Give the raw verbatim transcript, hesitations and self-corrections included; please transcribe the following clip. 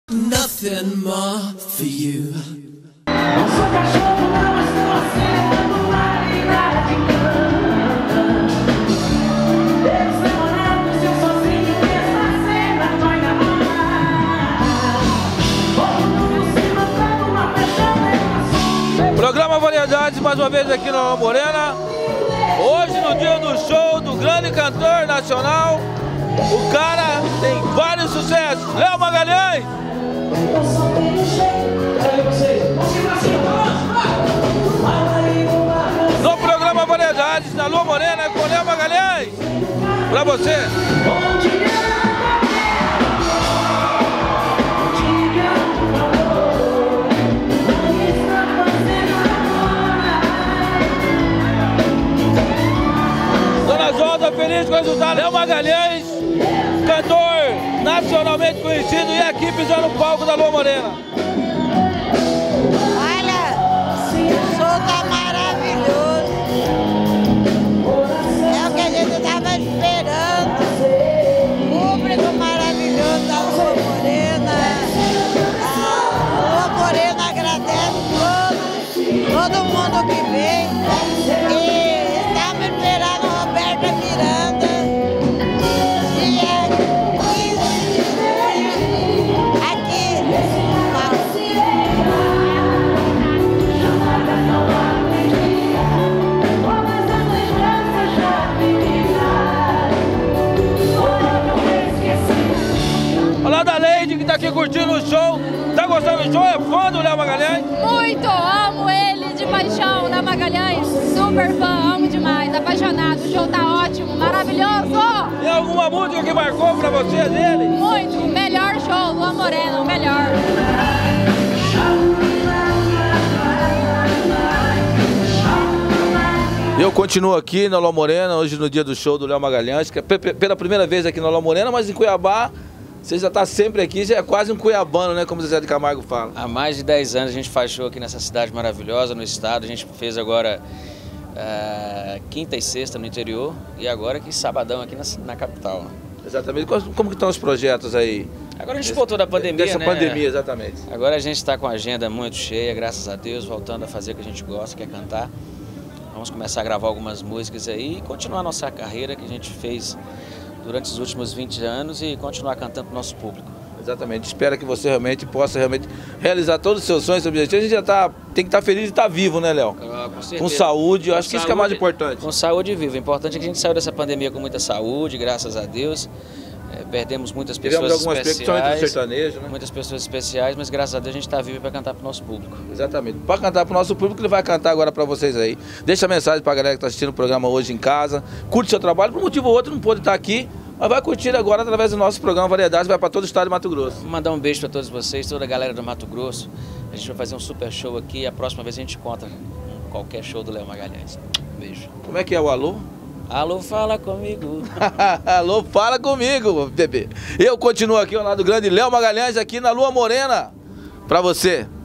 Nothing more for you. Não sou cachorro, não, mas estou acelerando a realidade canta. Deus namorado, se eu sozinho mesmo a cena vai enganar. Vou no cima, trago uma paixão. Programa Variedades, mais uma vez aqui na Lua Morena. Hoje, no dia do show do grande cantor nacional, o cara tem vários sucessos, Léo Magalhães. Eu só tenho jeito. Cadê vocês? No programa Variedades, na Lua Morena, com Léo Magalhães. Pra você. Bom dia. Dona Zolda, feliz com o resultado. Léo Magalhães, cantor nacionalmente conhecido, e aqui pisando no palco da Lua Morena. Olha, o show tá maravilhoso. É o que a gente estava esperando. Público maravilhoso da Lua Morena. A Lua Morena agradece todos, todo mundo que vem. E estamos esperando Roberta Miranda. Dia quinze de junho, aqui no palco. Olá da Leide, que tá aqui curtindo o show. Tá gostando do show? É fã do Léo Magalhães? Muito, amo ele de paixão, Léo Magalhães, super fã, amo demais, apaixonado, o show tá ótimo, maravilhoso! Tem alguma música que marcou pra você dele? Muito, melhor show, Lua Morena, o melhor. Eu continuo aqui na Lua Morena, hoje no dia do show do Léo Magalhães, que é pela primeira vez aqui na Lua Morena, mas em Cuiabá, você já está sempre aqui, já é quase um cuiabano, né, como o Zé de Camargo fala. Há mais de dez anos a gente faz show aqui nessa cidade maravilhosa, no estado. A gente fez agora uh, quinta e sexta no interior e agora aqui sabadão aqui na, na capital. Exatamente. Como que estão os projetos aí? Agora a gente voltou da pandemia, Dessa né? pandemia, exatamente. Agora a gente está com a agenda muito cheia, graças a Deus, voltando a fazer o que a gente gosta, que é cantar. Vamos começar a gravar algumas músicas aí e continuar a nossa carreira que a gente fez durante os últimos vinte anos e continuar cantando para o nosso público. Exatamente. Espero que você realmente possa realmente realizar todos os seus sonhos, seus objetivos. A gente já tá, tem que estar feliz de estar vivo, né, Léo? Ah, com certeza. Com saúde, eu acho Com que isso que é mais saúde, importante. Com saúde viva. O importante é que a gente saiu dessa pandemia com muita saúde, graças a Deus. É, perdemos muitas pessoas Tivemos algumas especiais, principalmente do sertanejo, né? muitas pessoas especiais, mas graças a Deus a gente está vivo para cantar para o nosso público. Exatamente. Para cantar para o nosso público, ele vai cantar agora para vocês aí. Deixa a mensagem para a galera que está assistindo o programa hoje em casa. Curte seu trabalho, por um motivo ou outro não pôde estar aqui, mas vai curtir agora através do nosso programa Variedades, vai para todo o estado de Mato Grosso. Vou mandar um beijo para todos vocês, toda a galera do Mato Grosso. A gente vai fazer um super show aqui e a próxima vez a gente conta em qualquer show do Léo Magalhães. Beijo. Como é que é o alô? Alô, fala comigo. Alô, fala comigo, bebê. Eu continuo aqui ao lado do grande Léo Magalhães, aqui na Lua Morena, para você.